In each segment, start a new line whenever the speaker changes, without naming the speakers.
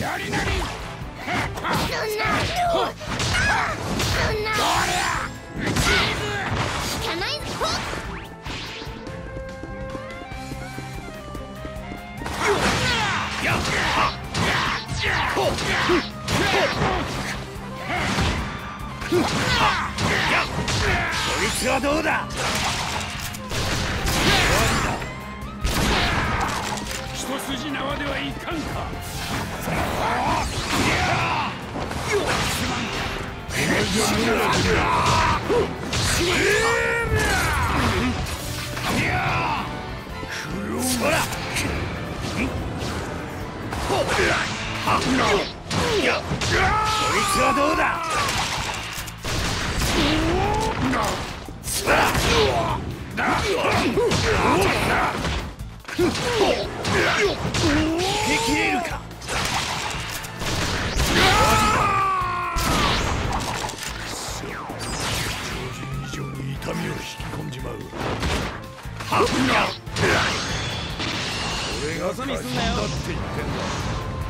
やりなり。
こいつはどうだ。
一筋縄ではいかんか。
そら。こいつはどうだ。そら。受け切れるか。常人以上に痛みを引き込んじまう。俺が過信だって言ってんだ。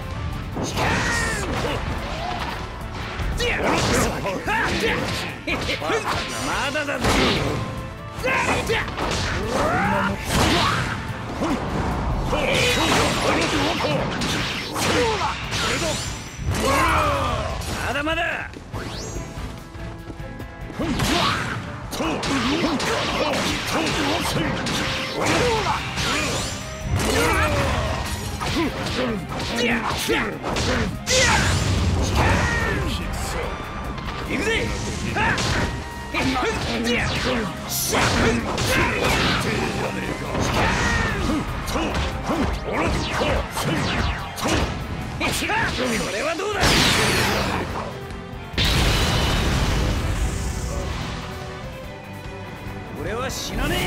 まだだぞ。まだまだ。行くぜ。これはどうだ。俺は死なね